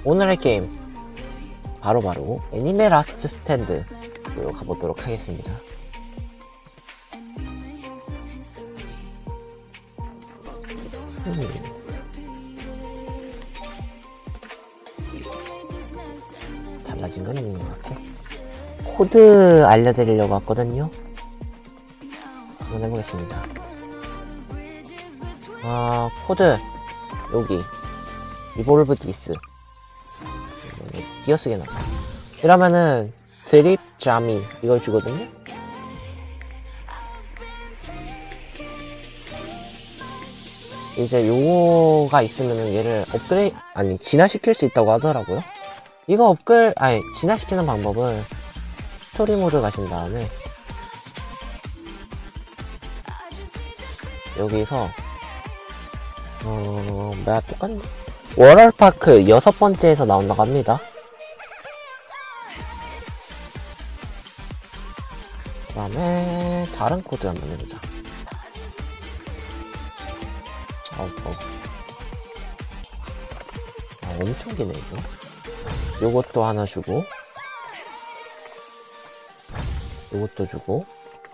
오늘의 게임 바로 애니메 라스트 스탠드로 가보도록 하겠습니다. 달라진 건 있는 것 같고, 코드 알려드리려고 왔거든요. 한번 해보겠습니다. 코드 여기 리볼브 디스 띄어쓰기 나서 이러면은 드립 자미 이걸 주거든요. 이제 요거가 있으면은 얘를 진화시킬 수 있다고 하더라고요. 이거 진화시키는 방법은 스토리 모드 가신 다음에 여기서 뭐야 똑같네. 월얼파크 6번째에서 나온다고 합니다. 그 다음에 다른 코드 한번 해보자. 엄청 기네 이거. 요것도 하나 주고 요것도 주고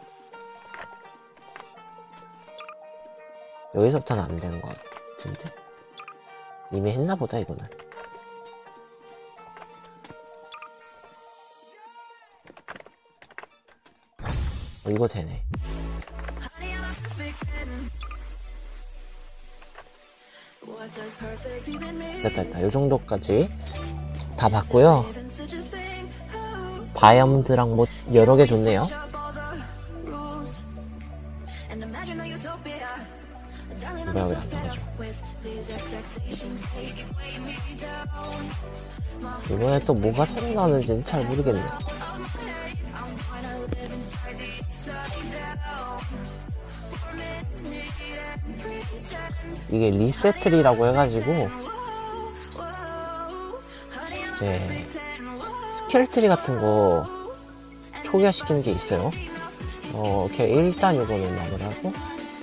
여기서부터는 안 되는 것 같은데? 이미 했나보다 이거는. 이거 되네. 됐다. 요 정도까지 다 봤고요. 바이옴드랑 뭐 여러 개 좋네요. 뭐야 왜 안 나가죠? 이번에 또 뭐가 새로 나오는지는 잘 모르겠네. 이게 리셋트리라고 해가지고 이제 스킬트리 같은 거 초기화시키는 게 있어요. 일단 요거는 마무리하고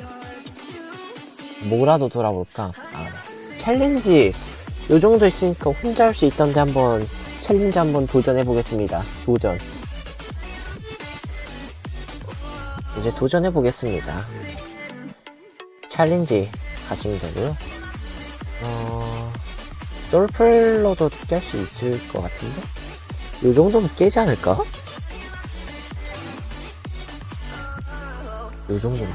뭐라도 돌아볼까? 챌린지 요 정도 있으니까 혼자 할 수 있던데 한번 챌린지 한번 도전해보겠습니다. 이제 도전해보겠습니다. 챌린지 가시면 되고요. 솔플로도 깰 수 있을 것 같은데? 요 정도면 깨지 않을까? 요 정도면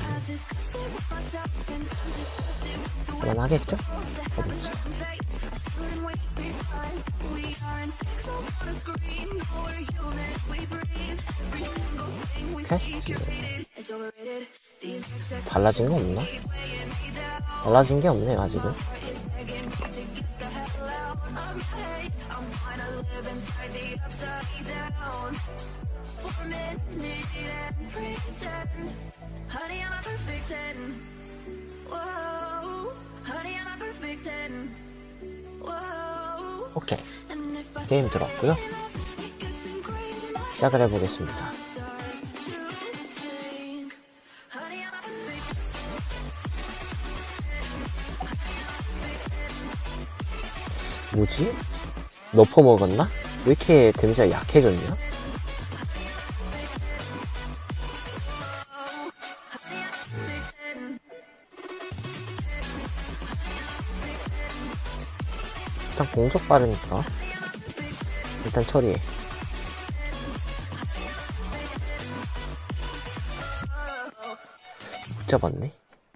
할만하겠죠? 가봅시다. 테스트 달라진 거 없나? 달라진 게 없네요 아직은. 오케이, 게임 들어왔고요. 시작을 해보겠습니다. 뭐지? 너퍼 먹었나? 왜 이렇게 데미지가 약해졌냐? 일단 공속 빠르니까 일단 처리해. 못 잡았네.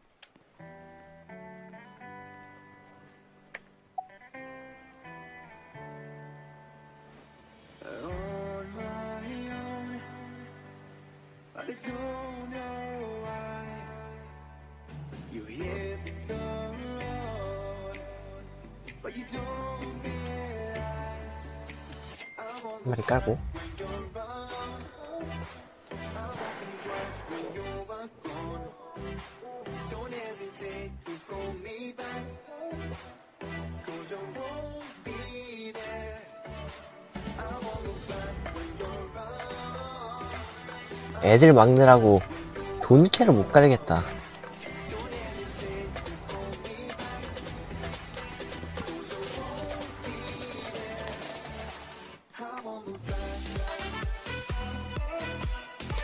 한 마리 깔고 애들 막느라고 돈캐를 못 가리겠다.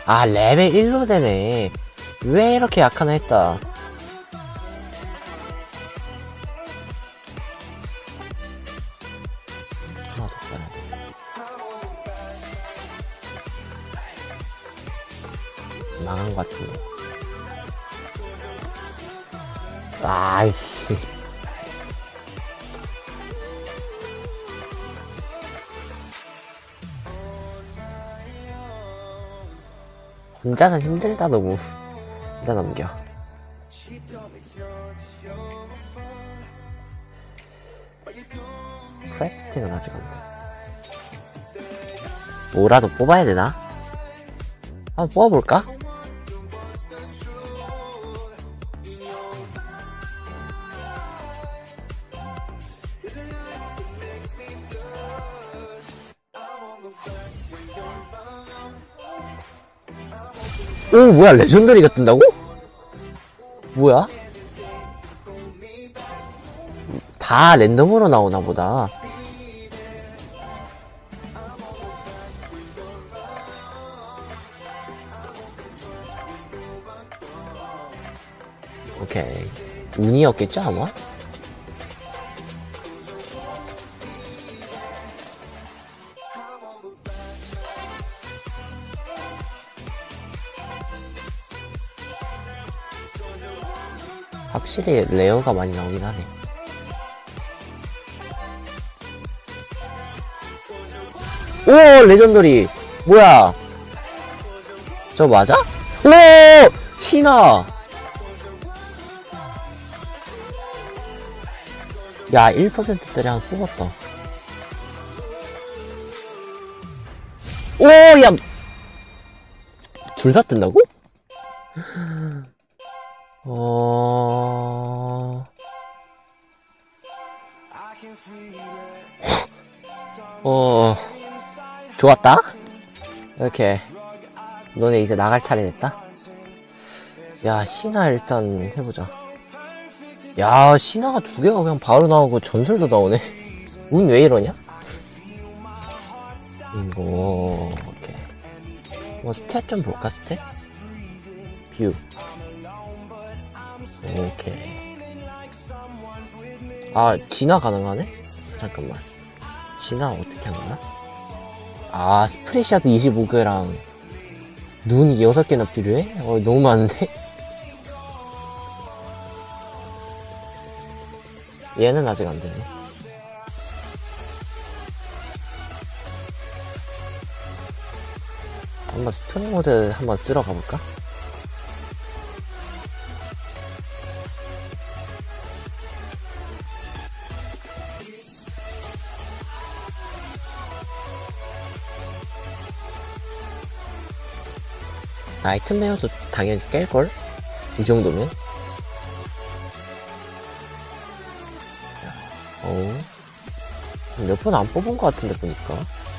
아, 레벨 1로 되네. 왜 이렇게 약하나 했다. 하나 더 깔아야 돼. 망한 것 같은데. 아이씨. 혼자는 힘들다, 너무. 일단 넘겨. 크래프팅은 아직 안 돼. 뭐라도 뽑아야 되나? 한번 뽑아볼까? 오, 뭐야, 레전더리가 뜬다고? 뭐야? 다 랜덤으로 나오나 보다. 오케이. 운이었겠죠, 아마? 확실히 레어가 많이 나오긴 하네. 오, 레전더리. 뭐야? 저 맞아? 오! 신화! 야, 1%짜리 하나 뽑았다. 오, 야! 둘 다 뜬다고? 좋았다? 이렇게. 너네 이제 나갈 차례 됐다? 야, 신화 일단 해보자. 야, 신화가 두 개가 그냥 바로 나오고 전설도 나오네. 운 왜 이러냐? 이거, 오케이. 뭐, 스탯 좀 볼까, 스탯? 뷰. 오케이. 아, 진화 가능하네? 잠깐만. 진화 어떻게 하는 거야? 아, 스프레시아드 25개랑 눈이 6개나 필요해? 너무 많은데? 얘는 아직 안 되네. 한번 스토리 모드 한번 쓸어 가볼까? 나이트메어도 당연히 깰걸? 이 정도면? 몇 번 안 뽑은 것 같은데, 보니까.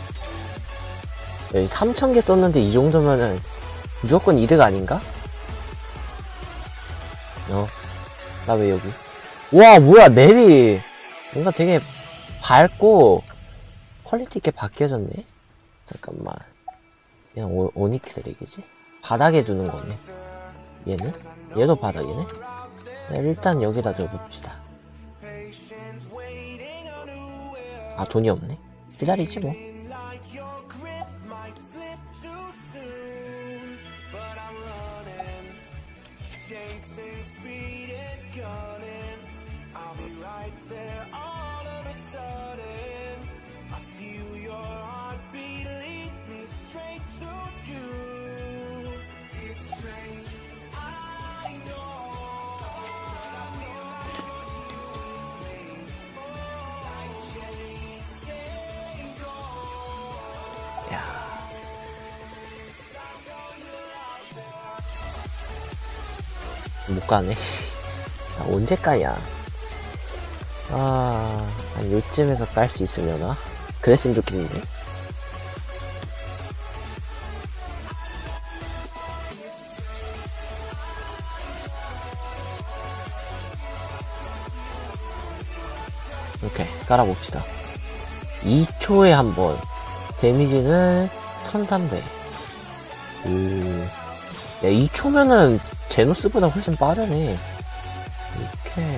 여기 3000개 썼는데 이 정도면은 무조건 이득 아닌가? 나 왜 여기? 와, 뭐야, 맵이 뭔가 되게 밝고 퀄리티 있게 바뀌어졌네? 잠깐만. 그냥 오니크 드랙이지? 바닥에 두는 거네. 얘는? 얘도 바닥이네? 네, 일단 여기다 둬봅시다. 아, 돈이 없네? 기다리지 뭐. 못 가네. 언제 까냐? 한 요쯤에서 깔 수 있으려나? 그랬으면 좋겠는데. 이렇게 깔아봅시다. 2초에 한 번. 데미지는 1300. 야, 2초면은 제노스보다 훨씬 빠르네. 이렇게.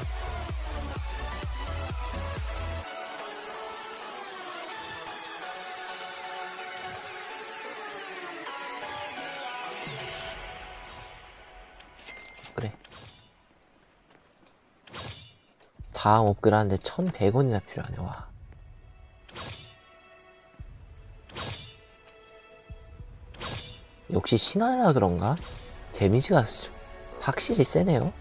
그래. 다음 업글 하는데 1100원이나 필요하네, 와. 역시 신화라 그런가? 데미지가 확실히 세네요.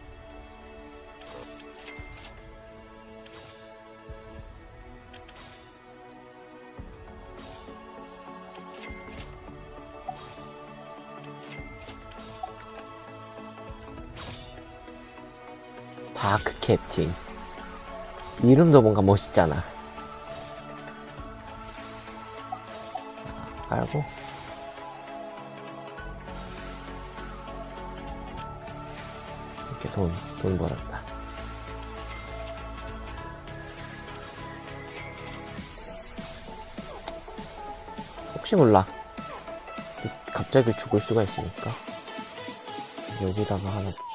다크 캡틴. 이름도 뭔가 멋있잖아. 깔고. 이렇게 돈 벌었다. 혹시 몰라. 갑자기 죽을 수가 있으니까. 여기다가 하나 두자.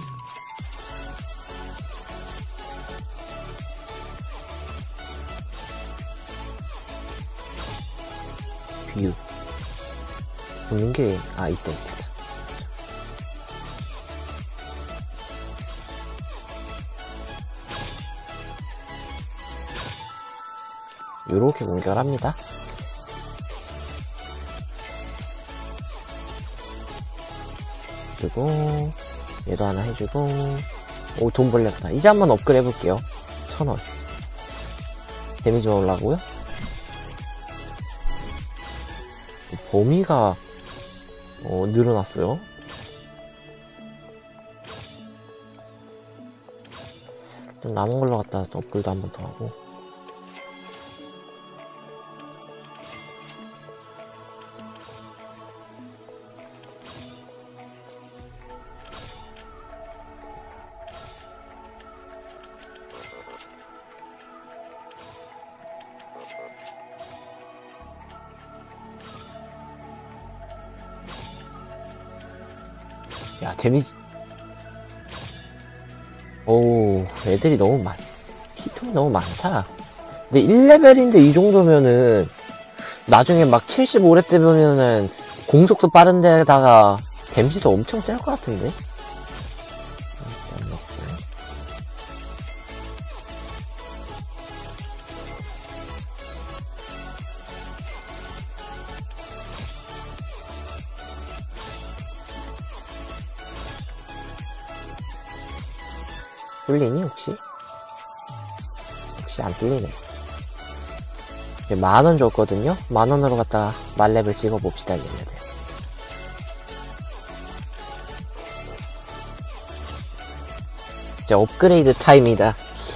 뷰. 보는 게, 있다. 요렇게 연결합니다. 그리고 얘도 하나 해주고. 오, 돈 벌렸다. 이제 한번 업그레이드 해볼게요. 1000원. 데미지가 올라가고요. 범위가 늘어났어요. 좀 남은 걸로 갖다 업글도 한 번 더 하고. 야, 데미지. 오, 애들이 너무 피통이 너무 많다. 근데 1레벨인데 이 정도면은, 나중에 막 75렙 되면은, 공속도 빠른 데다가, 데미지도 엄청 셀 것 같은데? 뚫리니 혹시? 혹시 안 뚫리네. 10,000원 줬거든요? 10,000원으로 갖다가 만렙을 찍어봅시다, 얘네들. 이제 업그레이드 타임이다.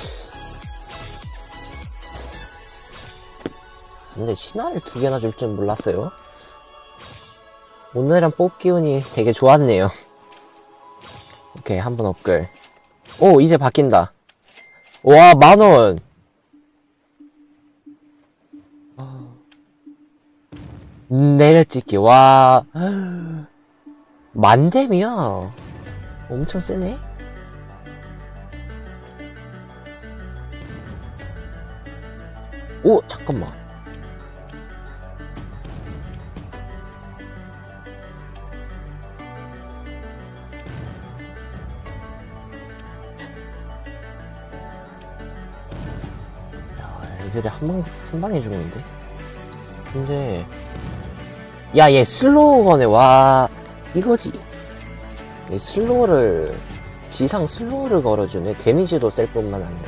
근데 신화를 2개나 줄 줄 몰랐어요. 오늘은 뽑기 운이 되게 좋았네요. 오케이, 한번 업글. 오, 이제 바뀐다. 와, 10,000원. 내려찍기. 와, 만뎀이야. 엄청 세네. 오, 잠깐만. 애들이 한 방에 죽는데? 근데, 야, 얘 슬로우 거네. 와, 이거지. 얘 슬로우를, 지상 슬로우를 걸어주네. 데미지도 셀 뿐만 아니라.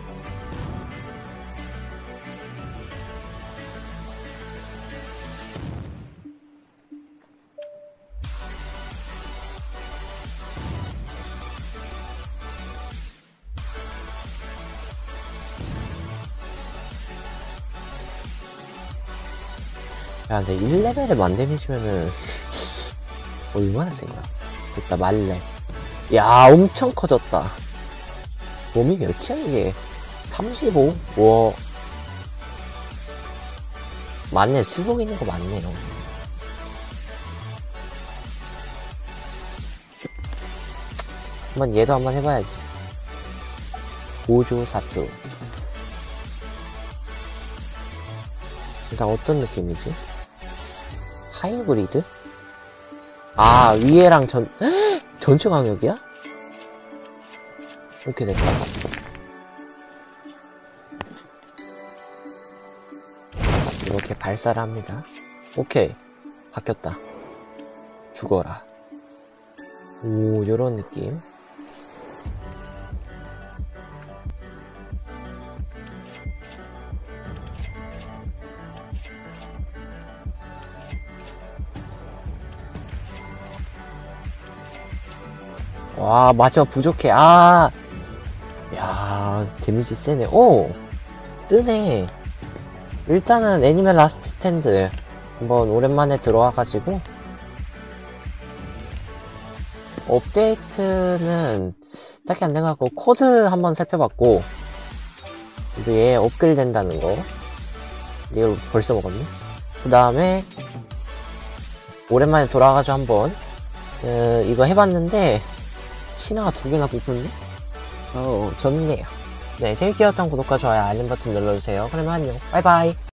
야, 근데 1레벨에 만데미지면은 얼마나 센가? 됐다, 말렙. 야, 엄청 커졌다. 몸이 몇이야, 이게? 35? 와. 맞네, 슬록 있는 거 맞네요. 한번 얘도 한번 해봐야지. 고조사투. 일단 어떤 느낌이지? 하이브리드? 아, 위에랑 전체 강력이야? 이렇게 됐다. 이렇게 발사를 합니다. 오케이. 바뀌었다. 죽어라. 오, 요런 느낌. 와, 마지막 부족해. 아, 야, 데미지 세네. 오, 뜨네. 일단은 애니메 라스트 스탠드 한번 오랜만에 들어와가지고 업데이트는 딱히 안 돼가고 코드 한번 살펴봤고, 얘 업그레이드 된다는 거. 이걸 벌써 먹었네. 그 다음에 오랜만에 돌아와가지고 한번 이거 해봤는데 신화가 2개나 뽑혔네? 좋네요. 네, 재밌게 봤던 구독과 좋아요, 알림 버튼 눌러주세요. 그러면 안녕. 바이바이.